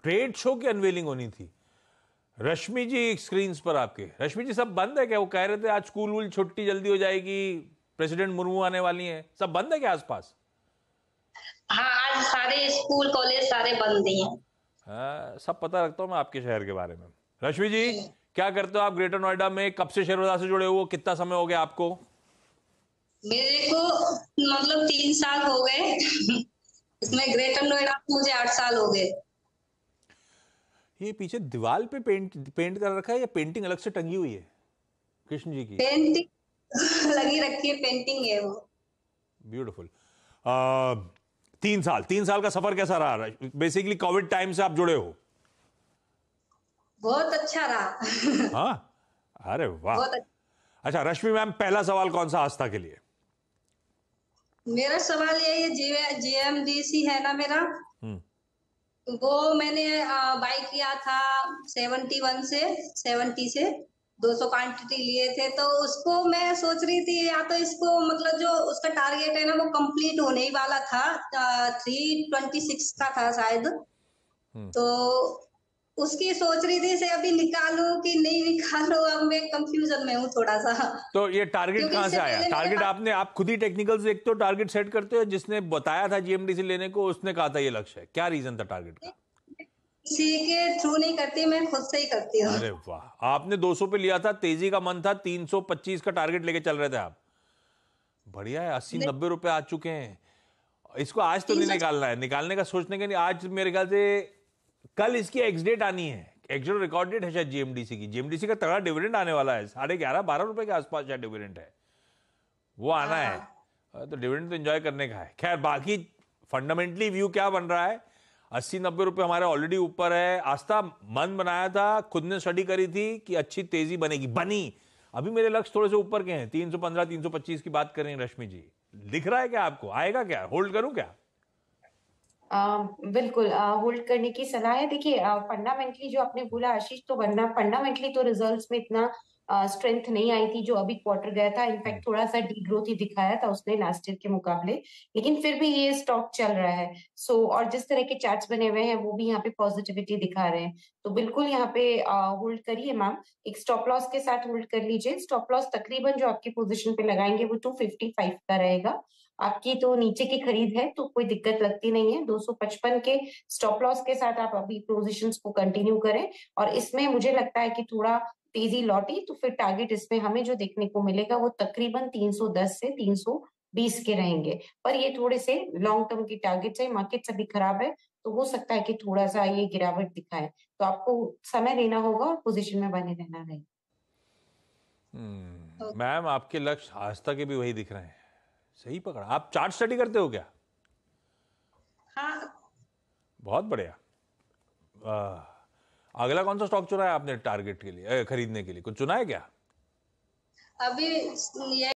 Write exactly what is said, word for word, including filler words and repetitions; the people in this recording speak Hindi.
ट्रेड शो की अनवेलिंग होनी थी। रश्मि जी स्क्रीन पर आपके, रश्मि जी सब बंद है क्या? वो कह रहे थे आज स्कूल वूल छुट्टी जल्दी हो जाएगी, प्रेसिडेंट मुर्मू आने वाली हैं, सब बंद है क्या आसपास? हाँ, आज सारे स्कूल कॉलेज सारे बंद हैं। हाँ, सब पता रखता हूँ मैं आपके शहर के बारे में। रश्मि जी क्या करते हो आप ग्रेटर नोएडा में? कब से शेयर बाजार से जुड़े हो? कितना समय हो गया आपको? मेरे को मतलब तीन साल हो गए। इसमें ग्रेटर नोएडा में मुझे आठ साल हो गए। ये पीछे दीवार पे पेंट पेंट कर रखा है या पेंटिंग अलग से टंगी हुई है कृष्ण जी की? पेंटिंग लगी रखी है, पेंटिंग है वो। ब्यूटीफुल। तीन साल तीन साल का सफर कैसा रहा? बेसिकली कोविड टाइम से आप जुड़े हो। बहुत अच्छा रहा। हाँ, अरे वाह। बहुत अच्छा। अच्छा रश्मि मैम, पहला सवाल कौन सा आस्था के लिए? मेरा सवाल यही है, जी जेएमडीसी है ना मेरा, हम्म। वो मैंने बाई किया था सेवेंटी वन से सेवेंटी से दो सौ क्वांटिटी लिए थे, तो उसको मैं सोच रही थी या तो इसको मतलब जो उसका टारगेट है ना वो कंप्लीट होने ही वाला था, थ्री ट्वेंटी सिक्स का था शायद। हम्म। तो उसकी सोच रही थी से अभी निकालूं कि नहीं निकालूं, अब मैं कंफ्यूजन में हूँ थोड़ा सा। तो ये टारगेट क्योंकि कहां से इससे आया? पहले मेरे टारगेट पास आपने आप खुद ही टेक्निकल से एक तो टारगेट सेट करते हो, जिसने बताया था जीएमडीसी लेने को उसने कहा था ये लक्ष्य है? क्या रीजन था टारगेट का? किसी के थ्रू नहीं करती, मैं खुद से ही करती हूँ। अरे वाह, आपने दो सौ पे लिया था, तेजी का मन था, तीन सौ पच्चीस का टारगेट लेके चल रहे थे आप। बढ़िया है, अस्सी नब्बे रुपए आ चुके हैं। इसको आज तो तीन नहीं सौ निकालना है, निकालने का सोचने का नहीं। आज मेरे ख्याल से कल इसकी एक्स डेट आनी है, एक्चुअल रिकॉर्ड डेट है शायद जीएमडीसी की। जीएमडीसी का तगड़ा डिविडेंड आने वाला है, साढ़े ग्यारह बारह रुपए के आसपास शायद डिविडेंड है, वो आना है। हाँ, तो डिविडेंड तो एंजॉय करने का है। खैर बाकी फंडामेंटली व्यू क्या बन रहा है? अस्सी नब्बे रुपए हमारे ऑलरेडी ऊपर है। आस्था मन बनाया था, खुद ने स्टडी करी थी कि अच्छी तेजी बनेगी, बनी। अभी मेरे लक्ष्य थोड़े से ऊपर के हैं, तीन सौ पंद्रह तीन सौ पच्चीस की बात कर रही हैं रश्मि जी। दिख रहा है क्या आपको? आएगा क्या? होल्ड करूं क्या? आ, बिल्कुल होल्ड करने की सलाह है। देखिए फंडामेंटली जो आपने बोला आशीष, तो वरना फंडामेंटली तो रिजल्ट्स में इतना स्ट्रेंथ नहीं आई थी जो अभी क्वार्टर गया था। हम्म। इनफैक्ट थोड़ा सा डी ग्रोथ ही दिखाया था उसने लास्ट ईयर के मुकाबले, लेकिन फिर भी ये स्टॉक चल रहा है। सो और जिस तरह के चार्ट्स बने हुए हैं वो भी यहाँ पे पॉजिटिविटी दिखा रहे हैं, तो बिल्कुल यहाँ पे होल्ड करिए मैम। एक स्टॉप लॉस के साथ होल्ड कर लीजिए। स्टॉप लॉस तकरीबन जो आपकी पोजीशन पे लगाएंगे वो टू फिफ्टी फाइव का रहेगा। आपकी तो नीचे की खरीद है तो कोई दिक्कत लगती नहीं है। दो सौ पचपन के स्टॉप लॉस के साथ आप अभी पोजीशंस को कंटिन्यू करें, और इसमें मुझे लगता है कि थोड़ा तेजी लौटी तो फिर टारगेट इसमें हमें जो देखने को मिलेगा वो तकरीबन तीन सौ दस से तीन सौ बीस के रहेंगे। पर ये थोड़े से लॉन्ग टर्म की टारगेट है, मार्केट अभी खराब है तो हो सकता है कि थोड़ा सा ये गिरावट दिखाए, तो आपको समय देना होगा और पोजीशन में बने रहना रहेगा। हम्म, मैम आपके लक्ष्य आस्था के भी वही दिख रहे हैं, सही पकड़ा। आप चार्ट स्टडी करते हो क्या? हाँ। बहुत बढ़िया। आ, अगला कौन सा स्टॉक चुना है आपने टारगेट के लिए, खरीदने के लिए कुछ चुना है क्या? अभी ये